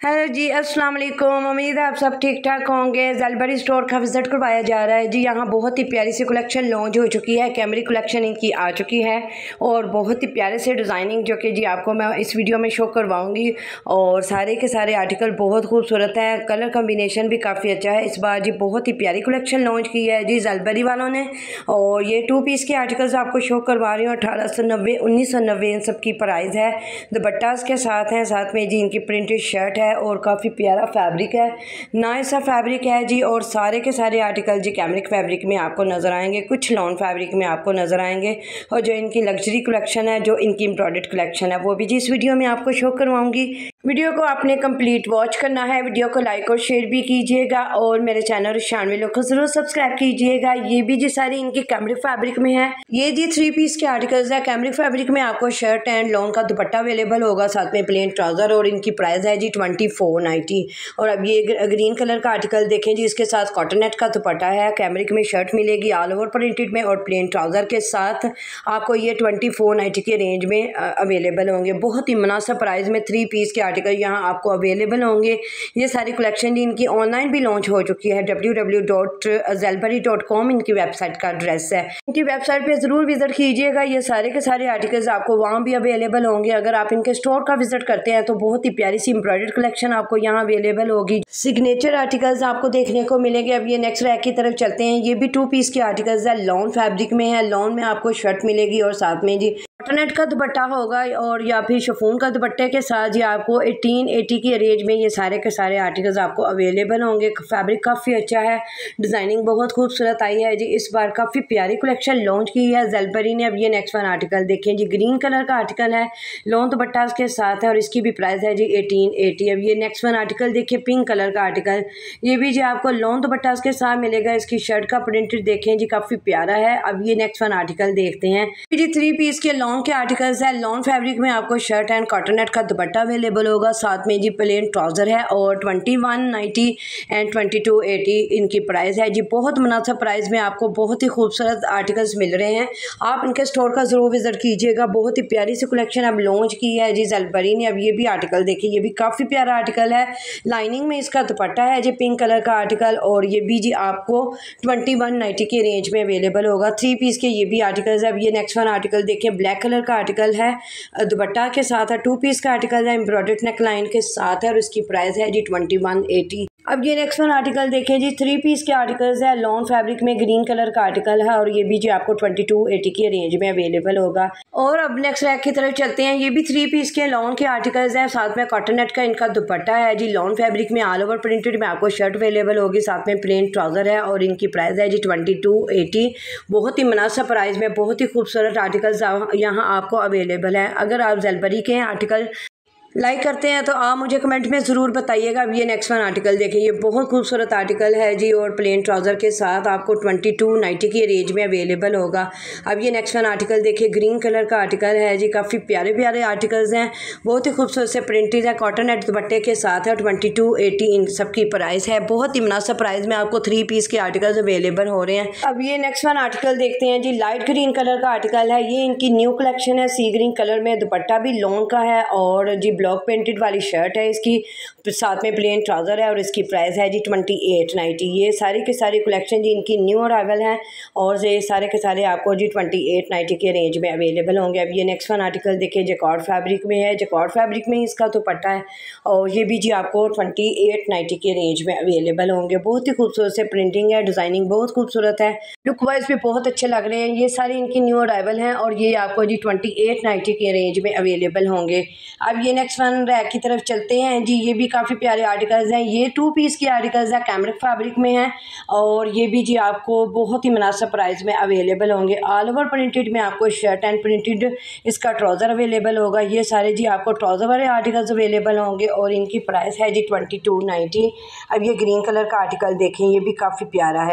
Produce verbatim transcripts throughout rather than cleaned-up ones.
Hello जी, अस्सलाम वालेकुम। उम्मीद है आप सब ठीक ठाक होंगे। ज़लबरी स्टोर का विज़िट करवाया जा रहा है जी। यहाँ बहुत ही प्यारी सी कलेक्शन लॉन्च हो चुकी है। कैमरिक कलेक्शन इनकी आ चुकी है और बहुत ही प्यारे से डिज़ाइनिंग जो कि जी आपको मैं इस वीडियो में शो करवाऊंगी। और सारे के सारे आर्टिकल बहुत खूबसूरत हैं, कलर कम्बिनेशन भी काफ़ी अच्छा है। इस बार जी बहुत ही प्यारी कलेक्शन लॉन्च की है जी ज़लबरी वालों ने। और ये टू पीस के आर्टिकल्स आपको शो करवा रही हूँ। अठारह सौ नब्बे उन्नीस सौ नब्बे इन सब की प्राइस है। दुपट्टा के साथ हैं, साथ में जी इनकी प्रिंटेड शर्ट है और काफ़ी प्यारा फैब्रिक है, नाइस सा फैब्रिक है जी। और सारे के सारे आर्टिकल जी कैमरिक फैब्रिक में आपको नज़र आएंगे, कुछ लॉन फैब्रिक में आपको नज़र आएंगे। और जो इनकी लग्जरी कलेक्शन है, जो इनकी एम्ब्रॉयडर्ड कलेक्शन है, वो भी जी इस वीडियो में आपको शो करवाऊंगी। वीडियो को आपने कंप्लीट वॉच करना है। वीडियो को लाइक और शेयर भी कीजिएगा और मेरे चैनल शानवी लोग को ज़रूर सब्सक्राइब कीजिएगा। ये भी जी सारी इनकी कैमरिक फैब्रिक में है। ये जी थ्री पीस के आर्टिकल्स है। कैमरिक फैब्रिक में आपको शर्ट एंड लॉन का दुपट्टा अवेलेबल होगा, साथ में प्लेन ट्राउजर। और इनकी प्राइस है जी ट्वेंटी फोर नाइन्टी। और अब ये ग्रीन कलर का आर्टिकल देखें जी, इसके साथ कॉटन नेट का दुपट्टा है, कैमरिक में शर्ट मिलेगी ऑल ओवर प्रिंटेड में और प्लेन ट्राउजर के साथ आपको ये ट्वेंटी फोर नाइन्टी के रेंज में अवेलेबल होंगे। बहुत ही मुनासिब प्राइस में थ्री पीस के आर्टिकल यहाँ आपको अवेलेबल होंगे। ये सारी कलेक्शन इनकी ऑनलाइन भी लॉन्च हो चुकी है। W W W dot Zellbury dot com इनकी वेबसाइट का एड्रेस है। इनकी वेबसाइट पे ज़रूर विजिट कीजिएगा। ये सारे के सारे आर्टिकल्स आपको वहाँ भी अवेलेबल होंगे। अगर आप इनके स्टोर का विजिट करते हैं तो बहुत ही प्यारी सी एम्ब्रॉयडर्ड कलेक्शन आपको यहाँ अवेलेबल होगी। सिग्नेचर आर्टिकल्स आपको देखने को मिलेंगे। अब ये नेक्स्ट रैक की तरफ चलते हैं। ये भी टू पीस के आर्टिकल्स है, लॉन फैब्रिक में है। लॉन में आपको शर्ट मिलेगी और साथ में जी कॉटन का दुपट्टा होगा और या फिर शिफॉन का दुपट्टे के साथ जी आपको एटीन एटी की रेंज में ये सारे के सारे आर्टिकल्स आपको अवेलेबल होंगे। फैब्रिक काफ़ी अच्छा है, डिज़ाइनिंग बहुत खूबसूरत आई है जी। इस बार काफ़ी प्यारी कलेक्शन लॉन्च की है ज़लबरी ने। अब ये नेक्स्ट वन आर्टिकल देखें जी, ग्रीन कलर का आर्टिकल है, लॉन दुपट्टा के साथ है और इसकी भी प्राइस है जी एटीन एटी। अब ये नेक्स्ट वन आर्टिकल देखिए, पिंक कलर का आर्टिकल, ये भी जी आपको लॉन दुपट्टा के साथ मिलेगा। इसकी शर्ट का प्रिंटेड देखें जी, काफ़ी प्यारा है। अब ये नेक्स्ट वन आर्टिकल देखते हैं जी, थ्री पीस के लॉन के आर्टिकल्स है। लॉन फैब्रिक में आपको शर्ट एंड कॉटन नेट का दुपट्टा अवेलेबल होगा, साथ में जी प्लेन ट्राउजर है और twenty one ninety and twenty two eighty इनकी प्राइस है जी। बहुत मुनासिब प्राइस में आपको बहुत ही खूबसूरत आर्टिकल्स मिल रहे हैं। आप इनके स्टोर का ज़रूर विजिट कीजिएगा। बहुत ही प्यारी सी कलेक्शन अब लॉन्च की है जी ज़लबरी ने। अब ये भी आर्टिकल देखिए, ये भी काफ़ी प्यारा आर्टिकल है। लाइनिंग में इसका दुपट्टा है जी पिंक कलर का आर्टिकल और ये भी जी आपको ट्वेंटी वन नाइन्टी के रेंज में अवेलेबल होगा। थ्री पीस के ये भी आर्टिकल्स है। अब ये नेक्स्ट वन आर्टिकल देखिए, ब्लैक कलर का आर्टिकल है, दुपट्टा के साथ है। टू पीस का आर्टिकल है, एम्ब्रॉयडर्ड नेक लाइन के साथ है और इसकी प्राइस है जी ट्वेंटी वन एटी। अब ये नेक्स्ट वन आर्टिकल देखें जी, थ्री पीस के आर्टिकल्स है, लॉन फैब्रिक में ग्रीन कलर का आर्टिकल है और ये भी जी आपको ट्वेंटी टू एटी के रेंज में अवेलेबल होगा। और अब नेक्स्ट रैक की तरफ चलते हैं। ये भी थ्री पीस के लॉन के आर्टिकल्स है, साथ में कॉटन नेट का इनका दुपट्टा है जी। लॉन फैब्रिक में ऑल ओवर प्रिंटेड में आपको शर्ट अवेलेबल होगी, साथ में प्लेन ट्राउजर है और इनकी प्राइस है जी ट्वेंटी टू एटी। बहुत ही मुनासिब प्राइस में बहुत ही खूबसूरत आर्टिकल्स यहाँ आपको अवेलेबल है। अगर आप ज़लबरी के आर्टिकल लाइक करते हैं तो आप मुझे कमेंट में ज़रूर बताइएगा। अब ये नेक्स्ट वन आर्टिकल देखिए, ये बहुत खूबसूरत आर्टिकल है जी और प्लेन ट्राउज़र के साथ आपको ट्वेंटी टू नाइन्टी की रेंज में अवेलेबल होगा। अब ये नेक्स्ट वन आर्टिकल देखिए, ग्रीन कलर का आर्टिकल है जी। काफ़ी प्यारे प्यारे आर्टिकल्स हैं, बहुत ही खूबसूरत से प्रिंटेड है, कॉटन नेट दुपट्टे के साथ है। ट्वेंटी टू एटी इन सब की प्राइस है। बहुत ही मुनासिब प्राइस में आपको थ्री पीस के आर्टिकल्स अवेलेबल हो रहे हैं। अब ये नेक्स्ट वन आर्टिकल देखते हैं जी, लाइट ग्रीन कलर का आर्टिकल है। ये इनकी न्यू कलेक्शन है, सी ग्रीन कलर में, दुपट्टा भी लॉन का है और जी ब्लॉक पेंटेड वाली शर्ट है इसकी, साथ में प्लेन ट्राउजर है और इसकी प्राइस है जी ट्वेंटी एट नाइन्टी। ये सारी की सारी कलेक्शन जी इनकी न्यू अराइवल है और ये सारे के सारे आपको जी ट्वेंटी एट नाइन्टी के रेंज में अवेलेबल होंगे। अब ये नेक्स्ट वन आर्टिकल देखिए, जैकॉर्ड फैब्रिक में है, जैकॉर्ड फैब्रिक में इसका दुपट्टा है और ये भी जी आपको ट्वेंटी एट नाइन्टी के रेंज में अवेलेबल होंगे। बहुत ही खूबसूरत से प्रिंटिंग है, डिज़ाइनिंग बहुत खूबसूरत है, लुक वाइज भी बहुत अच्छे लग रहे हैं। ये सारी इनकी न्यू अराइवल हैं और ये आपको जी ट्वेंटी एट नाइन्टी के रेंज में अवेलेबल होंगे। अब ये नेक्स्ट वन रैक की तरफ चलते हैं जी। ये भी काफ़ी प्यारे आर्टिकल्स हैं। ये टू पीस के आर्टिकल्स हैं, कैमरिक फैब्रिक में है और ये भी जी आपको बहुत ही मुनासिब प्राइस में अवेलेबल होंगे। ऑल ओवर प्रिंटेड में आपको शर्ट एंड प्रिंटेड इसका ट्राउज़र अवेलेबल होगा। ये सारे जी आपको ट्राउज़र वाले आर्टिकल्स अवेलेबल होंगे और इनकी प्राइस है जी ट्वेंटी टू नाइन्टी। अब ये ग्रीन कलर का आर्टिकल देखें, ये भी काफ़ी प्यारा है,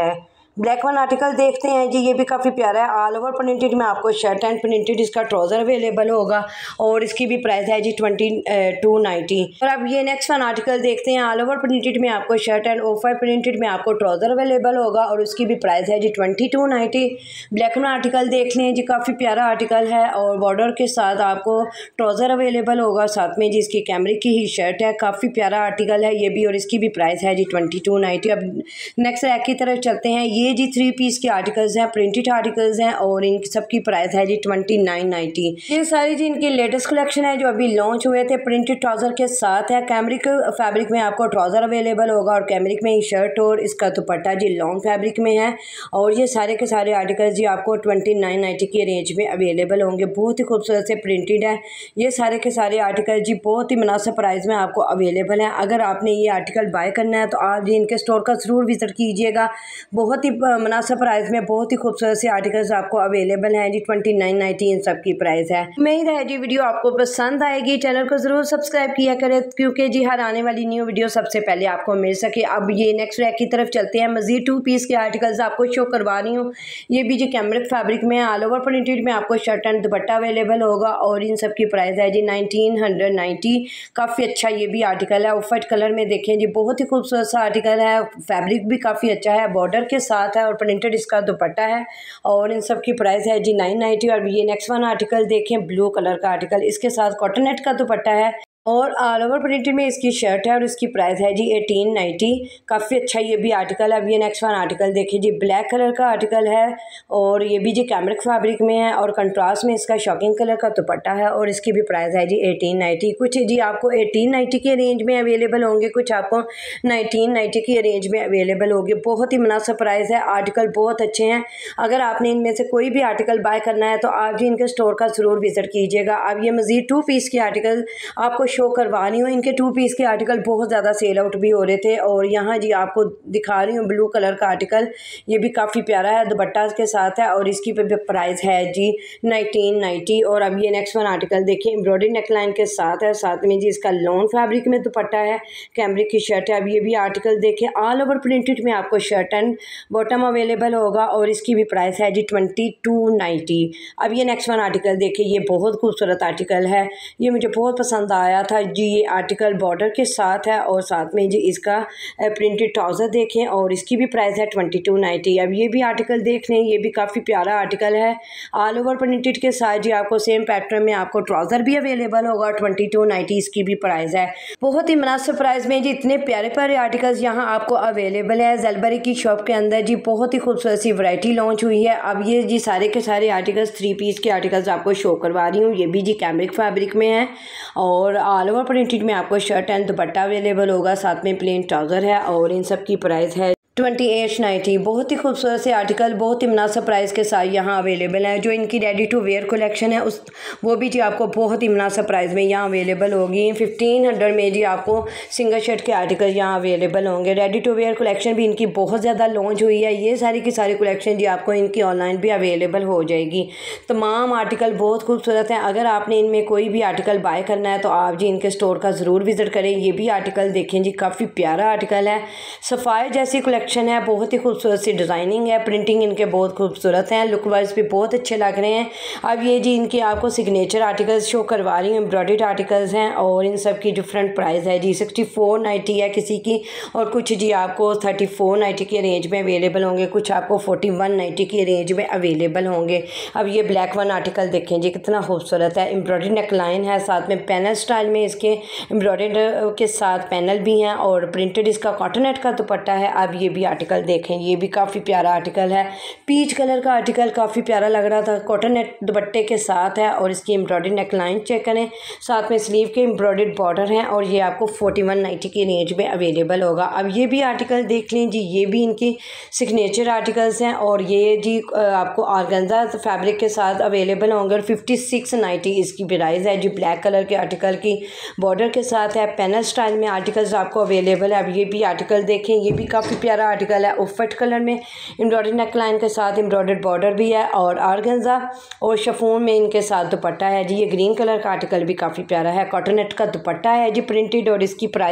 ब्लैक वन आर्टिकल देखते हैं जी, ये भी काफ़ी प्यारा है। ऑल ओवर प्रिंटेड में आपको शर्ट एंड प्रिंटेड इसका ट्राउज़र अवेलेबल होगा और इसकी भी प्राइस है जी ट्वेंटी टू नाइन्टी। और अब ये नेक्स्ट वन आर्टिकल देखते हैं। ऑल ओवर प्रिंटेड में आपको शर्ट एंड ऑफर प्रिंटेड में आपको ट्राउज़र अवेलेबल होगा और उसकी भी प्राइस है जी twenty two ninety. Black one article देख लें जी, काफ़ी प्यारा आर्टिकल है और बॉर्डर के साथ आपको ट्राउज़र अवेलेबल होगा, साथ में जी इसकी कैमरे की ही शर्ट है। काफ़ी प्यारा आर्टिकल है ये भी और इसकी भी प्राइस है जी ट्वेंटी टू नाइन्टी। अब नेक्स्ट रैक की तरफ चलते हैं। ये जी थ्री पीस के आर्टिकल्स हैं, प्रिंटेड आर्टिकल्स हैं और इन सबकी प्राइस है जी ट्वेंटी नाइन नाइन्टी। ये सारी जी इनकी लेटेस्ट कलेक्शन है जो अभी लॉन्च हुए थे, प्रिंटेड ट्राउज़र के साथ है। कैमरिक फैब्रिक में आपको ट्राउज़र अवेलेबल होगा और कैमरिक में ही शर्ट और इसका दुपट्टा जी लॉन्ग फैब्रिक में है। और ये सारे के सारे आर्टिकल्स जी आपको ट्वेंटी नाइन नाइन्टी की रेंज में अवेलेबल होंगे। बहुत ही खूबसूरत से प्रिंटेड है ये सारे के सारे आर्टिकल जी, बहुत ही मुनासिब प्राइस में आपको अवेलेबल है। अगर आपने ये आर्टिकल बाय करना है तो आप जी इनके स्टोर का ज़रूर विज़िट कीजिएगा। बहुत ही मुनासिब प्राइस में बहुत ही खूबसूरत से आर्टिकल्स आपको अवेलेबल हैं जी, ट्वेंटी नाइन नाइन्टी इन सब की प्राइस है। उम्मीद है जी वीडियो आपको पसंद आएगी। चैनल को ज़रूर सब्सक्राइब किया करें क्योंकि जी हर आने वाली न्यू वीडियो सबसे पहले आपको मिल सके। अब ये नेक्स्ट रैक की तरफ चलते हैं। मज़ीद टू पीस के आर्टिकल्स आपको शो करवा रही हूँ। ये भी जी कैमरिक फैब्रिक में ऑल ओवर प्रिंटेड में आपको शर्ट एंड दुपट्टा अवेलेबल होगा और इन सब की प्राइस है जी नाइनटीन हंड्रेड नाइन्टी। काफ़ी अच्छा ये भी आर्टिकल है, ऑफ वाइट कलर में देखें जी, बहुत ही खूबसूरत सा आर्टिकल है। फैब्रिक भी काफ़ी अच्छा है, बॉर्डर के साथ है और प्रिंटेड इसका दुपट्टा है और इन सब की प्राइस है जी नाइन नाइन्टी। और ये नेक्स्ट वन आर्टिकल देखें, ब्लू कलर का आर्टिकल, इसके साथ कॉटन नेट का दुपट्टा है और ऑल ओवर प्रिंटेड में इसकी शर्ट है और इसकी प्राइस है जी एटीन नाइन्टी। काफ़ी अच्छा ये भी आर्टिकल है। अब ये नेक्स्ट वन आर्टिकल देखिए जी, ब्लैक कलर का आर्टिकल है और ये भी जी कैमरिक फैब्रिक में है और कंट्रास्ट में इसका शॉकिंग कलर का दुपट्टा है और इसकी भी प्राइस है जी एटीन नाइन्टी। कुछ जी आपको एटीन नाइन्टी के रेंज में अवेलेबल होंगे, कुछ आपको नाइनटीन नाइन्टी के रेंज में अवेलेबल होंगे। बहुत ही मुनासिब प्राइस है, आर्टिकल बहुत अच्छे हैं। अगर आपने इनमें से कोई भी आर्टिकल बाय करना है तो आप जी इनके स्टोर का ज़रूर विज़िट कीजिएगा। अब ये मज़ीद टू पीस के आर्टिकल आपको शो करवा रही हूँ। इनके टू पीस के आर्टिकल बहुत ज़्यादा सेल आउट भी हो रहे थे और यहाँ जी आपको दिखा रही हूँ ब्लू कलर का आर्टिकल, ये भी काफ़ी प्यारा है, दुपट्टा के साथ है और इसकी भी प्राइस है जी नाइनटीन नाइन्टी। और अब ये नेक्स्ट वन आर्टिकल देखिए, एम्ब्रॉयडरी नेकलाइन के साथ है, साथ में जी इसका लॉन्ग फैब्रिक में दुपट्टा है, कैमरिक की शर्ट है। अब ये भी आर्टिकल देखिए, ऑल ओवर प्रिंटेड में आपको शर्ट एंड बॉटम अवेलेबल होगा और इसकी भी प्राइस है जी ट्वेंटी टू नाइन्टी। अब ये नेक्स्ट वन आर्टिकल देखिए, ये बहुत खूबसूरत आर्टिकल है, ये मुझे बहुत पसंद आया था जी। ये आर्टिकल बॉर्डर के साथ है और साथ में जी इसका प्रिंटेड ट्राउज़र देखें और इसकी भी प्राइस है ट्वेंटी टू नाइन्टी। अब ये भी आर्टिकल देख लें, ये भी काफ़ी प्यारा आर्टिकल है, ऑल ओवर प्रिंटेड के साथ जी आपको सेम पैटर्न में आपको ट्राउज़र भी अवेलेबल होगा, ट्वेंटी टू नाइन्टी इसकी भी प्राइस है। बहुत ही मुनासिब प्राइस में जी इतने प्यारे प्यारे आर्टिकल्स यहाँ आपको अवेलेबल है। ज़ेलबरी की शॉप के अंदर जी बहुत ही खूबसूरत सी वैरायटी लॉन्च हुई है। अब ये जी सारे के सारे आर्टिकल्स थ्री पीस के आर्टिकल्स आपको शो करवा रही हूँ। ये भी जी कैमरिक फैब्रिक में है और ऑल ओवर प्रिंटेड में आपको शर्ट एंड दुपट्टा अवेलेबल होगा, साथ में प्लेन ट्राउज़र है और इन सब की प्राइस है ट्वेंटी एट नाइन्टी। बहुत ही खूबसूरत से आर्टिकल बहुत ही मुनासिब प्राइस के साथ यहाँ अवेलेबल है। जो इनकी रेडी टू वेयर कलेक्शन है उस वो भी जी आपको बहुत ही मुनासिब प्राइस में यहाँ अवेलेबल होगी। फिफ्टीन हंड्रेड में जी आपको सिंगल शर्ट के आर्टिकल यहाँ अवेलेबल होंगे। रेडी टू वेयर कलेक्शन भी इनकी बहुत ज़्यादा लॉन्च हुई है। ये सारी की सारी कलेक्शन जी आपको इनकी ऑनलाइन भी अवेलेबल हो जाएगी। तमाम आर्टिकल बहुत खूबसूरत हैं। अगर आपने इनमें कोई भी आर्टिकल बाय करना है तो आप जी इनके स्टोर का ज़रूर विज़िट करें। ये भी आर्टिकल देखें जी, काफ़ी प्यारा आर्टिकल है, सफ़ायर जैसी कलेक्शन है, बहुत ही खूबसूरत सी डिज़ाइनिंग है, प्रिंटिंग इनके बहुत खूबसूरत हैं, लुक वाइज भी बहुत अच्छे लग रहे हैं। अब ये जी इनके आपको सिग्नेचर आर्टिकल्स शो करवा रही हूँ, एम्ब्रॉयडर्ड आर्टिकल्स हैं और इन सब की डिफरेंट प्राइस है जी। सिक्सटी फोर नाइन्टी है किसी की और कुछ जी आपको थर्टी फोर नाइन्टी के रेंज में अवेलेबल होंगे, कुछ आपको फोर्टी वन नाइन्टी के रेंज में अवेलेबल होंगे। अब ये ब्लैक वन आर्टिकल देखें जी, कितना खूबसूरत है, एम्ब्रॉयडरी नेकलाइन है, साथ में पैनल स्टाइल में इसके एम्ब्रॉयडर्ड के साथ पैनल भी हैं और प्रिंटेड इसका कॉटन नेट का दुपट्टा है। अब ये भी आर्टिकल देखें, ये भी काफ़ी प्यारा आर्टिकल है, पीच कलर का आर्टिकल, काफ़ी प्यारा लग रहा था, कॉटन नेट दुपट्टे के साथ है और इसकी एम्ब्रॉयडरी नेकलाइन चेक करें, साथ में स्लीव के एम्ब्रॉयडर्ड बॉर्डर हैं और ये आपको फोर्टी वन नाइन्टी की रेंज में अवेलेबल होगा। अब ये भी आर्टिकल देख लें जी, ये भी इनकी सिग्नेचर आर्टिकल्स हैं और ये जी आपको ऑर्गेन्जा फैब्रिक के साथ अवेलेबल होंगे और फिफ्टी सिक्स नाइन्टी इसकी प्राइस है जी। ब्लैक कलर के आर्टिकल की बॉर्डर के साथ है, पैनल स्टाइल में आर्टिकल्स आपको अवेलेबल है। अब ये भी आर्टिकल देखें, ये भी काफ़ी प्यारा आर्टिकल है, ऑफ वाइट कलर में एम्ब्रॉयडरी नेकलाइन के साथ एम्ब्रॉयडर्ड बॉर्डर भी है और ऑर्गेन्जा और शिफॉन में इनके साथ दुपट्टा है जी। ये ग्रीन कलर का आर्टिकल भी काफ़ी प्यारा है, कॉटन नेट का दुपट्टा है जी प्रिंटेड और इसकी प्राइस है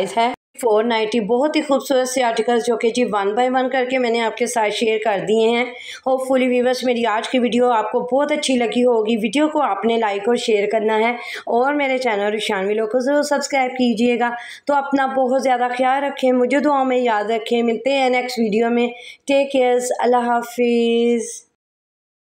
फोर नाइन्टी बहुत ही खूबसूरत से आर्टिकल्स जो कि जी वन बाय वन करके मैंने आपके साथ शेयर कर दिए हैं। होपफुली व्यूवर्स मेरी आज की वीडियो आपको बहुत अच्छी लगी होगी। वीडियो को आपने लाइक और शेयर करना है और मेरे चैनल रिशानवी लोग को ज़रूर सब्सक्राइब कीजिएगा। तो अपना बहुत ज़्यादा ख्याल रखें, मुझे दुआओं में याद रखें। मिलते हैं नेक्स्ट वीडियो में। टेक केयर, अल्लाह हाफिज़।